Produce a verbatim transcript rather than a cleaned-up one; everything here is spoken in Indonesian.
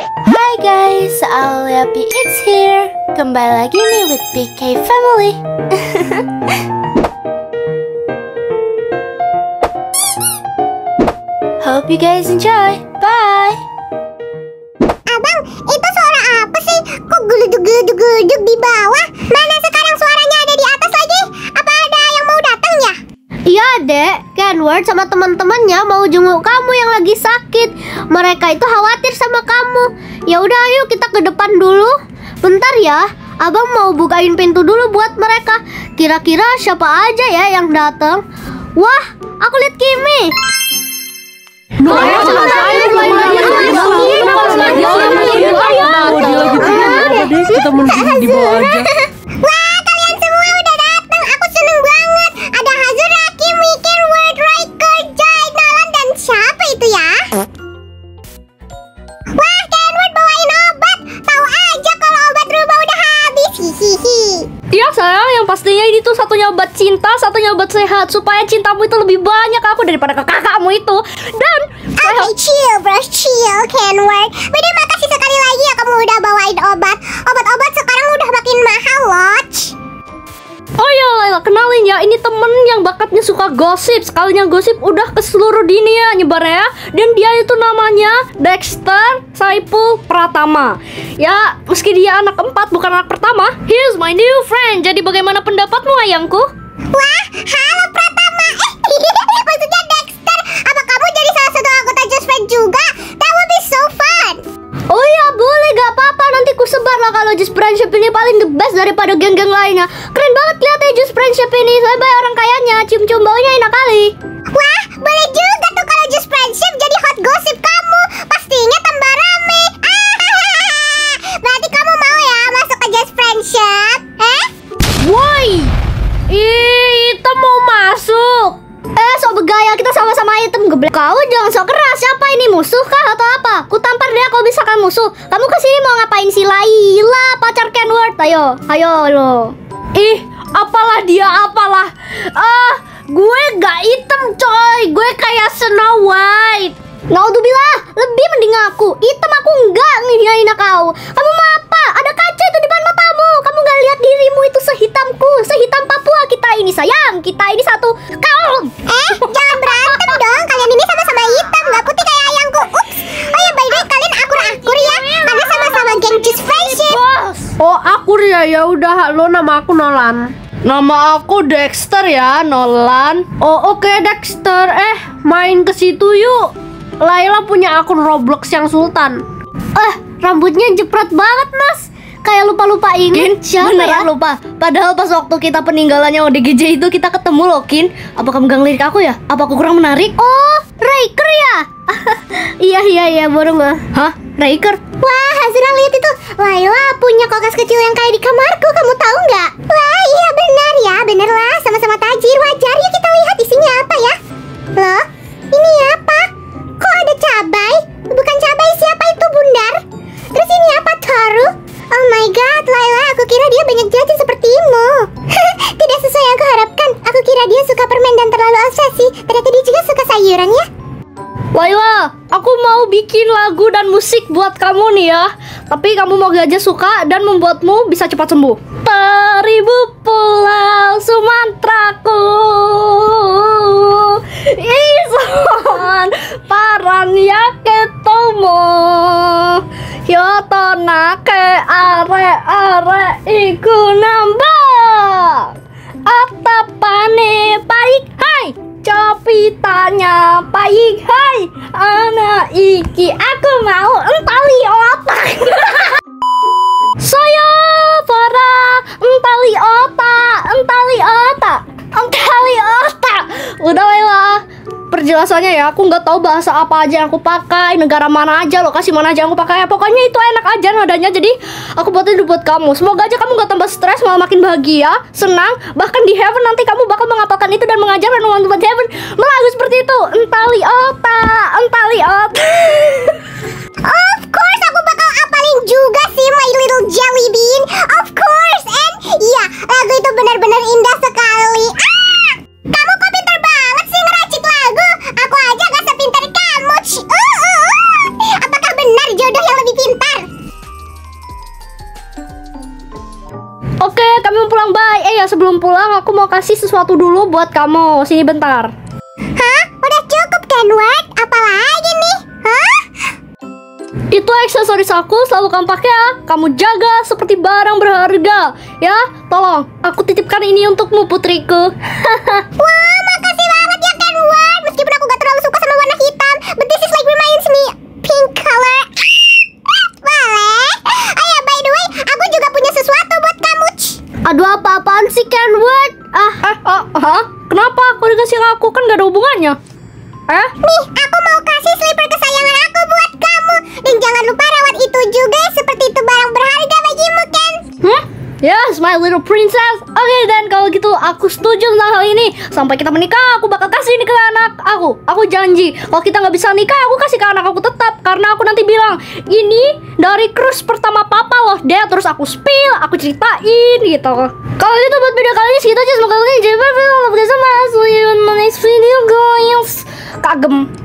Hi guys, Aulia P is here. Kembali lagi nih with P K Family. Hope you guys enjoy. Bye. Abang, itu suara apa sih? Kok geluduk-geluduk-geluduk di bawah? Mana sekarang suaranya ada di atas lagi? Apa ada yang mau datang ya? Iya dek, Kenward sama teman-temannya mau jenguk kamu yang lagi sakit. Mereka itu khawatir sama kamu. Ya udah, ayo kita ke depan dulu. Bentar ya, abang mau bukain pintu dulu buat mereka. Kira-kira siapa aja ya yang datang? Wah, aku lihat Kimi. Kita menunggu di bawah aja. Wah, kalian semua udah datang. Aku seneng banget. Ada Hazura, Kimi, Kenward, Riker, Jai, Nolan, dan siapa itu ya? Wah, Kenward bawain obat. Tahu aja kalau obat rubah udah habis. Hihihi. Iya sayang, yang pastinya ini tuh satunya obat cinta, satunya obat sehat. Supaya cintamu itu lebih banyak aku daripada ke kakakmu itu. Dan Oke, chill bro, chill Kenward. Beda, makasih sekali lagi ya kamu udah bawain obat. Obat-obat sekarang udah makin mahal loh. oh ya Layla, kenalin ya, ini temen yang bakatnya suka gosip. Sekalinya gosip udah ke seluruh dunia nyebarnya. Dan dia itu namanya Dexter Saipul Pratama. Ya, meski dia anak keempat bukan anak pertama, he's my new friend. Jadi bagaimana pendapatmu ayangku? Wah, halo Pratama. Eh, maksudnya Dexter. Apa kamu jadi salah satu anggota Just Friends juga? That would be so fun. Oh iya, boleh, gak apa-apa. Nanti ku sebar lah kalau Just Friendship ini paling the best daripada geng-geng lainnya. Keren banget lihatnya Just Friendship ini. Soalnya banyak orang kayanya, cium-cium baunya enak kali. Wah, boleh juga tuh kalau Just Friendship jadi hot gossip kamu. Pastinya tambah rame. Ah, berarti kamu mau ya masuk ke Just Friendship? Eh? Woi, ih, itu mau masuk. Eh, sok bergaya, kita sama-sama item geblek. Kau jangan sok keras. Siapa ini, musuh kah atau apa? Ku tampar dia kalau misalkan musuh. Kamu kesini mau ngapain si Layla, pacar Kenward? Ayo, ayo lo. Ih, apalah dia, apalah. Ah, gue gak hitam coy. Gue kayak Snow White. Naudzubillah, lebih mending aku. Hitam aku enggak ngehinain kau. Kamu mau apa? Ada kaca itu di depan matamu. Kamu gak lihat dirimu itu sehitamku, sehitam Papua kita ini sayang. Kita ini satu kaum. Eh, jangan berantem dong. Kalian ini sama-sama hitam, nggak putih kayak ayangku. Ups. Oh ya, by the way, kalian akur-akur ya. Karena sama-sama geng Just Friendship. Oh, aku ya, ya udah. Lo nama aku Nolan. Nama aku Dexter ya, Nolan. Oh, oke Dexter. Eh, main ke situ yuk. Layla punya akun Roblox yang Sultan. Eh, rambutnya jepret banget, Mas. Kayak lupa-lupa Kin, ini. Siapa beneran ya? lupa. Padahal pas waktu kita peninggalannya O D G J itu kita ketemu loh, Kin. Apa kamu gak ngelirik aku ya? Apa aku kurang menarik? Oh, Riker ya? Iya, iya, iya, baru nggak. Hah? Riker? Wah, Hazura lihat itu. Layla punya kulkas kecil yang kayak di kamarku. Kamu tahu nggak? Wah, iya benar ya, bener lah. Sama-sama tajir. Wajar ya kita lihat isinya apa ya. Loh, ini apa? Kok ada cabai? Bukan cabai, siapa itu bundar? Terus ini apa, Toru? Oh my god, Layla, aku kira dia banyak jajan sepertimu. Tidak sesuai yang aku harapkan. Aku kira dia suka permen dan terlalu obsesi. Ternyata dia juga suka sayuran ya. Layla, aku mau bikin lagu dan musik buat kamu nih ya. Tapi kamu mau aja suka dan membuatmu bisa cepat sembuh. Teribu pulau Sumatraku, ison paran ya ketemu, yoto nake are are iku nambah, atapane baik hai. Copi tanya baik hai, anak iki aku mau entali otak. Saya para entali otak, entali otak, entali otak. Udah Layla, perjelasannya ya, aku nggak tahu bahasa apa aja yang aku pakai, negara mana aja, lokasi mana aja yang aku pakai. Pokoknya itu enak aja nadanya, jadi aku buatin itu buat kamu. Semoga aja kamu nggak tambah stres, malah makin bahagia, senang. Bahkan di heaven nanti kamu bakal mengapalkan itu dan mengajarkan teman-teman heaven melagu seperti itu. Entali otak, entali otak. Of course, aku bakal apalin juga sih My Little Jelly Bean. Of course, and iya, lagu itu benar-benar indah sekali. Ah, kamu kok pintar banget sih ngeracik lagu. Aku aja gak sepintar kamu. Uh, uh, uh. Apakah benar jodoh yang lebih pintar? pulang, bye. Eh ya, sebelum pulang aku mau kasih sesuatu dulu buat kamu. Sini bentar. Hah? Udah cukup Kenward? Apalagi nih? Hah? Itu aksesoris aku, selalu kamu pakai ya. Kamu jaga seperti barang berharga. Ya, tolong, aku titipkan ini untukmu, putriku. Wah, makasih banget ya Kenward. Meskipun aku gak terlalu suka sama warna hitam, but this is like reminds me pink color. Boleh? Oh ya, by the way, aku juga punya sesuatu buat kamu. Aduh, apa-apaan sih Kenward? Ah, Eh, ah, ah, kenapa aku dikasih aku? Kan gak ada hubungannya. Eh? Nih, aku mau kasih slipper kesayangan aku buat kamu. Dan jangan lupa rawat itu juga, seperti itu barang berharga bagimu, Ken. Hmm? Yes, my little princess. Oke, dan kalau gitu aku setuju tentang hal ini. Sampai kita menikah, aku bakal kasih ini ke anak aku. Aku janji, kalau kita nggak bisa nikah, aku kasih ke anak aku tetap. Karena aku nanti bilang, ini dari cruise pertama papa loh, Dad. Terus aku spill, aku ceritain gitu. Kalau gitu buat video kali ini segitu aja. Semoga kalian jadi berhasil. Sampai jumpa di next video, guys. Kagem.